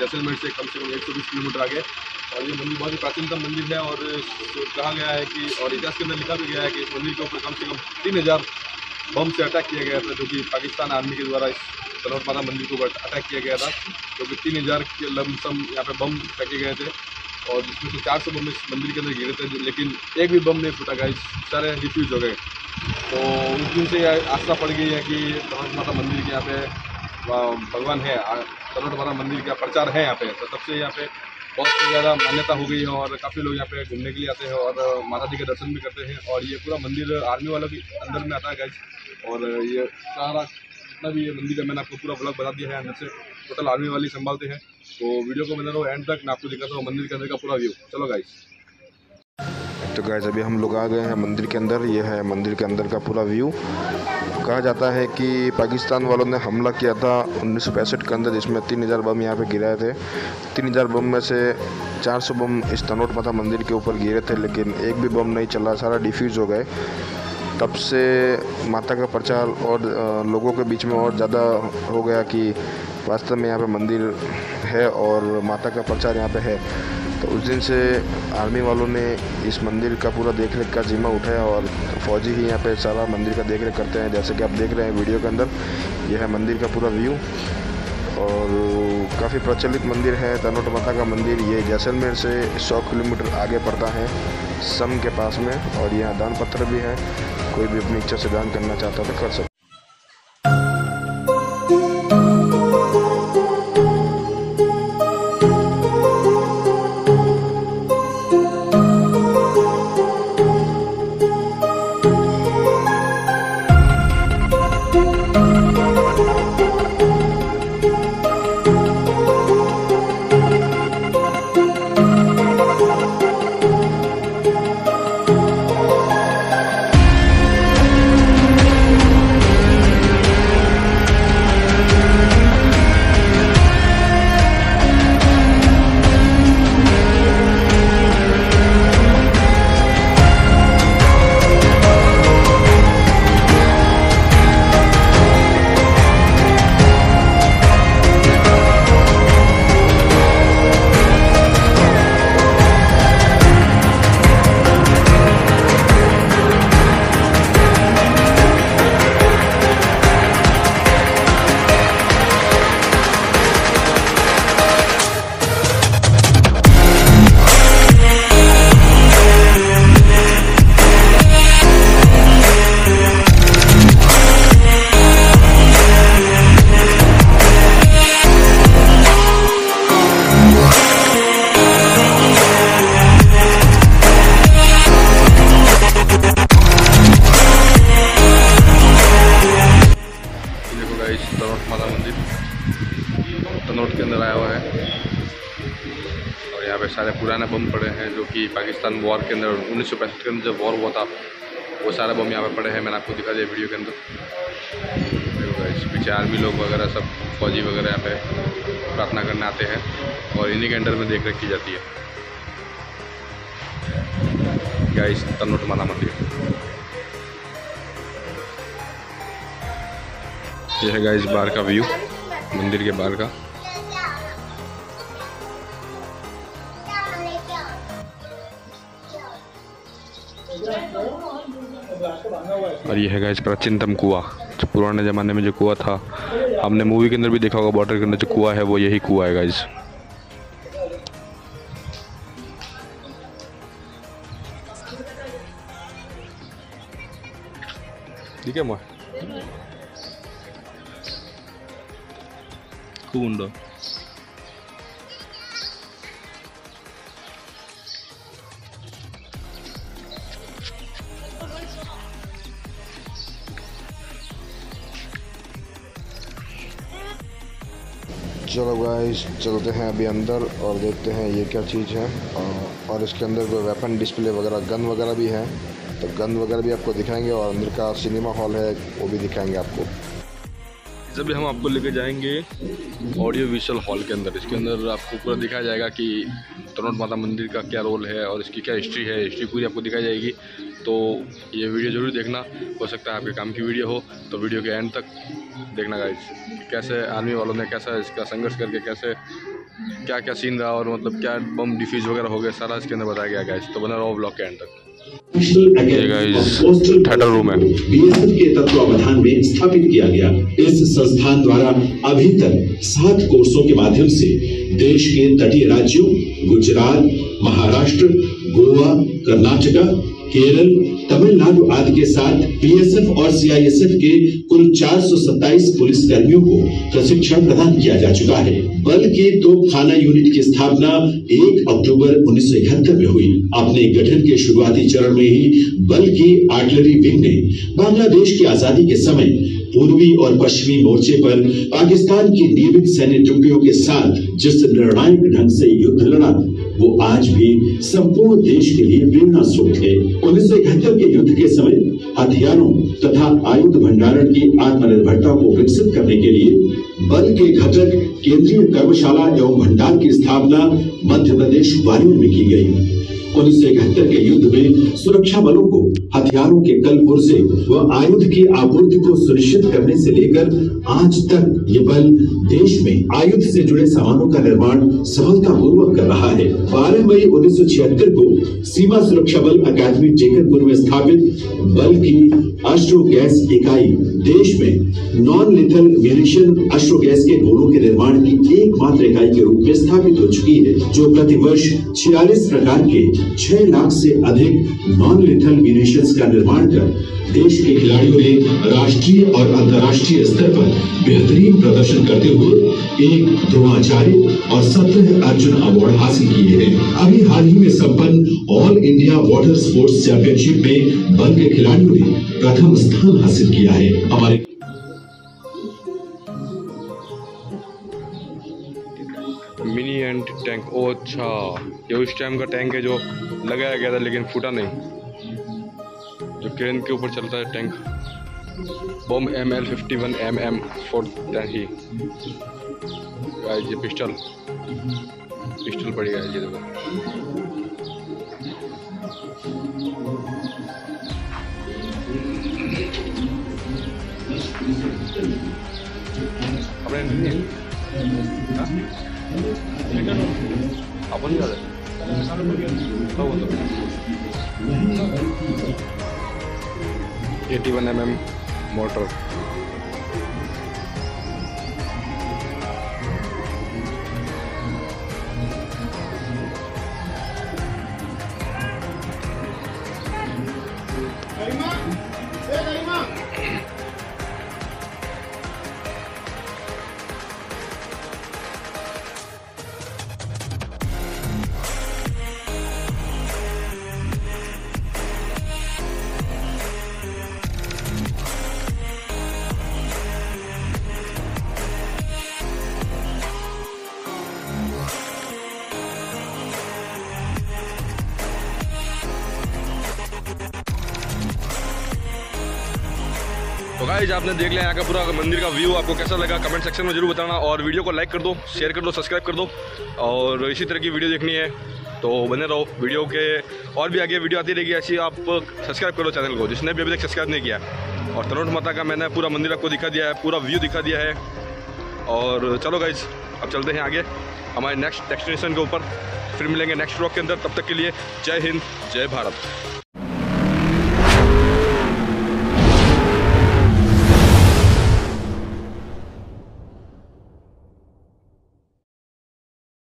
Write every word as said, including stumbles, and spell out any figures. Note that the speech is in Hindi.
जैसलमेर से कम से कम एक सौ बीस किलोमीटर आगे। और ये मंदिर बहुत ही प्राचीनतम मंदिर है और कहा गया है कि, और इतिहास के अंदर लिखा भी गया है कि इस मंदिर के ऊपर कम से कम तीन हज़ार बम से अटैक किया गया था, जो कि पाकिस्तान आर्मी के द्वारा इस तनोट माता मंदिर के ऊपर अटैक किया गया था, जो कि तीन हज़ार के लमसम यहाँ पे बम फेंके गए थे और जिसमें से चार सौ बम इस मंदिर के अंदर गिरे थे, लेकिन एक भी बम नहीं फूटा गया, सारे डिफ्यूज हो गए। तो उस दिन से आस्था पड़ गई है कि तनोट माता मंदिर के यहाँ पे भगवान है, तनोट माता मंदिर का प्रचार है यहाँ पे, तो तब से यहाँ पे बहुत ही ज़्यादा मान्यता हो गई है और काफ़ी लोग यहाँ पे घूमने के लिए आते हैं और माता जी के दर्शन भी करते हैं। और ये पूरा मंदिर आर्मी वालों के अंदर में आता है गाइस, और ये सारा जितना भी ये मंदिर है मैंने आपको पूरा ब्लॉग बता दिया है, अंदर से टोटल आर्मी वाले संभालते हैं। तो वीडियो को बना रहो एंड तक, मैं आपको दिखाता हूँ मंदिर के अंदर का पूरा व्यू। चलो गाइस। तो गाइस अभी हम लोग आ गए हैं मंदिर के अंदर। ये है मंदिर के अंदर का पूरा व्यू। कहा जाता है कि पाकिस्तान वालों ने हमला किया था उन्नीस सौ पैंसठ के अंदर, जिसमें तीन हज़ार बम यहाँ पे गिराए थे। तीन हज़ार बम में से चार सौ बम इस तनोट माता मंदिर के ऊपर गिरे थे, लेकिन एक भी बम नहीं चला, सारा डिफ्यूज़ हो गए। तब से माता का प्रचार और लोगों के बीच में और ज़्यादा हो गया कि वास्तव में यहाँ पे मंदिर है और माता का प्रचार यहाँ पे है। तो उस दिन से आर्मी वालों ने इस मंदिर का पूरा देख रेख का जिम्मा उठाया और फौजी ही यहाँ पे सारा मंदिर का देख रेख करते हैं। जैसे कि आप देख रहे हैं वीडियो के अंदर, यह है मंदिर का पूरा व्यू और काफ़ी प्रचलित मंदिर है तनोट माता का मंदिर। ये जैसलमेर से सौ किलोमीटर आगे पड़ता है सम के पास में, और यहाँ दान पत्र भी है, कोई भी अपनी इच्छा से दान करना चाहता तो कर सकता। तनोट माता मंदिर तनोट के अंदर आया हुआ है और यहाँ पे सारे पुराने बम पड़े हैं, जो कि पाकिस्तान वॉर के अंदर उन्नीस सौ पैंसठ के अंदर जब वॉर हुआ था वो सारे बम यहाँ पे पड़े हैं। मैंने आपको दिखा दिया वीडियो के अंदर। देखो गाइस पीछे आर्मी लोग वगैरह सब फौजी वगैरह यहाँ पे प्रार्थना करने आते हैं और इन्हीं के अंडर में देख रेख की जाती है गाइस तनोट माता मंदिर। ये है गाइस बाहर का व्यू, मंदिर के बाहर का। और ये है गाइस प्राचीनतम कुआं, जो पुराने ज़माने में जो कुआं था, हमने मूवी के अंदर भी देखा होगा, बॉर्डर के अंदर जो कुआं है वो यही कुआं है गाइस। ठीक है मैं Kundo. चलो गाइस चलते हैं अभी अंदर और देखते हैं ये क्या चीज़ है। और इसके अंदर कोई वेपन डिस्प्ले वगैरह गन वगैरह भी है, तो गन वगैरह भी आपको दिखाएंगे और अंदर का सिनेमा हॉल है वो भी दिखाएंगे आपको। जब हम आपको लेके जाएंगे ऑडियो विजुअल हॉल के अंदर, इसके अंदर आपको पूरा दिखाया जाएगा कि तनोट माता मंदिर का क्या रोल है और इसकी क्या हिस्ट्री है, हिस्ट्री पूरी आपको दिखाई जाएगी। तो ये वीडियो ज़रूर देखना, हो सकता है आपके काम की वीडियो हो, तो वीडियो के एंड तक देखना गाइस, कैसे आर्मी वालों ने कैसा इसका संघर्ष करके कैसे क्या क्या सीन रहा और मतलब क्या बम डिफ्यूज वगैरह हो गया, सारा इसके अंदर बताया गया गाइस। तो बना रहो ब्लॉग के एंड तक। ये गाइस थिएटर रूम है, बीएसएफ के तत्वावधान में स्थापित किया गया। इस संस्थान द्वारा अभी तक सात कोर्सों के माध्यम से देश के तटीय राज्यों गुजरात, महाराष्ट्र, गोवा, कर्नाटका, केरल, तमिलनाडु आदि के साथ बीएसएफ और सीआईएसएफ के कुल चार सौ सत्ताईस पुलिस कर्मियों को प्रशिक्षण प्रदान किया जा चुका है। बल के तोपखाना यूनिट की स्थापना एक अक्टूबर उन्नीस सौ इकहत्तर में हुई। अपने गठन के शुरुआती चरण में ही बल की आर्टिलरी विंग ने बांग्लादेश की आजादी के समय पूर्वी और पश्चिमी मोर्चे पर पाकिस्तान की नियमित सैन्य टुकड़ियों के साथ जिस निर्णायक ढंग से युद्ध लड़ा, वो आज भी संपूर्ण देश के लिए प्रेरणा स्रोत है। उन्नीस सौ इकहत्तर के युद्ध के समय हथियारों तथा आयुध भंडारण की आत्मनिर्भरता को विकसित करने के लिए बल के घटक केंद्रीय कर्मशाला एवं भंडार की स्थापना मध्य प्रदेश ग्वालियर में की गई। उन्नीस सौ इकहत्तर के युद्ध में सुरक्षा बलों को हथियारों के कल पुर्जे व आयुध की आपूर्ति को सुनिश्चित करने से लेकर आज तक ये बल देश में आयुध से जुड़े सामानों का निर्माण सफलतापूर्वक कर रहा है। बारह मई उन्नीस सौ छिहत्तर को सीमा सुरक्षा बल अकादमी टेकनपुर में स्थापित बल की अश्रु गैस इकाई देश में नॉन लिथल म्यूनिशन अश्रु गैस के गोलों के निर्माण की एकमात्र इकाई के रूप में स्थापित हो चुकी है, जो प्रतिवर्ष छियालीस प्रकार के छह लाख से अधिक नॉन लिथल म्यूनिशंस का निर्माण कर देश के खिलाड़ियों ने राष्ट्रीय और अंतर्राष्ट्रीय स्तर पर बेहतरीन प्रदर्शन करते हुए एक द्रोणाचार्य और सत्रह अर्जुन अवार्ड हासिल किए हैं। अभी हाल ही में संपन्न all India water sports championship में बल के खिलाड़ियों ने प्रथम स्थान हासिल किया है। हमारे मिनी एंटी टैंक, ओ अच्छा, ये उस टाइम का टैंक है जो लगाया गया था लेकिन फूटा नहीं, जो क्रेन के ऊपर चलता है टैंक। बम M L fifty one M M four ही ये पिस्टल पिस्टल पड़ी है, ये देखो। अपने अपन eighty one M M mortar. तो गाइस आपने देख लिया यहाँ का पूरा मंदिर का व्यू, आपको कैसा लगा कमेंट सेक्शन में जरूर बताना, और वीडियो को लाइक कर दो, शेयर कर दो, सब्सक्राइब कर दो, और इसी तरह की वीडियो देखनी है तो बने रहो वीडियो के। और भी आगे वीडियो आती रहेगी ऐसी, आप सब्सक्राइब करो चैनल को जिसने भी अभी तक सब्सक्राइब नहीं किया। और तनोट माता का मैंने पूरा मंदिर आपको दिखा दिया है, पूरा व्यू दिखा दिया है। और चलो गाइस अब चलते हैं आगे हमारे नेक्स्ट डेस्टिनेशन के ऊपर, फिर मिलेंगे नेक्स्ट व्लॉग के अंदर। तब तक के लिए जय हिंद, जय भारत।